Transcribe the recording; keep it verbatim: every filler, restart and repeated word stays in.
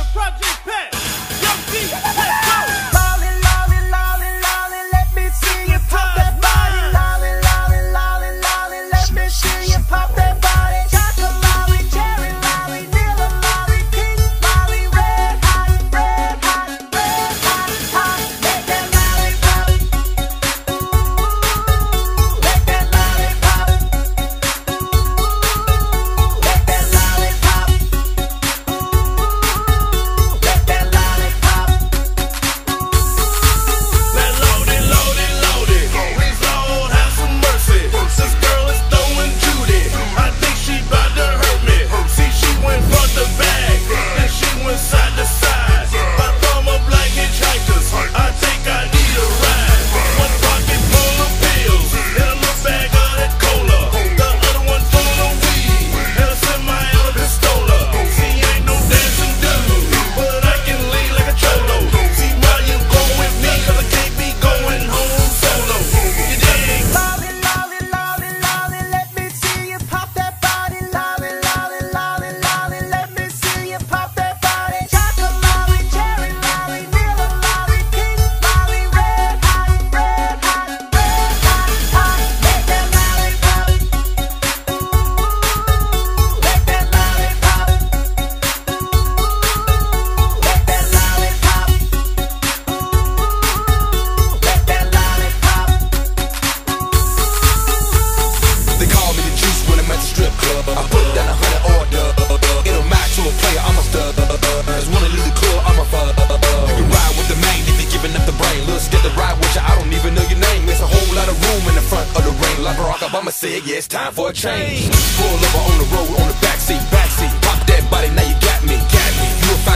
Project Pat. Young D, let's go. Lolly, lolly, lolly, lolly, let me see you pop that body. Lolly, lolly, lolly, lolly, let me see you pop that body. Chocolate lolly, cherry lolly, vanilla lolly, pink lolly, red hot, red hot, red hot, hot. Make that lolly pop. Ooh, make that lolly pop. Ooh, make that lolly pop. Ooh, make that lolly pop. That loaded, loaded, loaded. Please Lord have some mercy. This girl is throwing Judy. I think she bout to hurt me. See, she went front to back, then she went side to side. I thumb up like hitchhikers. I think I need a ride. One pocket full of pills, and a little bag of that cola. The other one full of weed, and a semi of a pistola. See, ain't no dancing dude, but I can lean like a cholo. See, why you go with me? 'Cause I can't be going home solo. You dig? Lolly, lolly, lolly, lolly, let me see you pop that body. Lolly, lolly, lolly, lolly, let me see you pop that body. Chocolate lolly, cherry lolly, vanilla lolly, pink lolly, red hot, red hot, red hot, hot. Make that lolly pop. Ooh, make that lolly pop. Ooh, make that lolly pop. Ooh, make that lolly pop. They call me the juice when I'm at the strip club. I put down a hundred order. It don't matter to a player, I'm a stud. Just wanna leave the club, I'm a fuck. You can ride with the main if you're giving up the brain. Little scared to ride with you, I don't even know your name. There's a whole lot of room in the front of the ring. Like Barack Obama said, yeah, it's time for a change. Pull over on the road, on the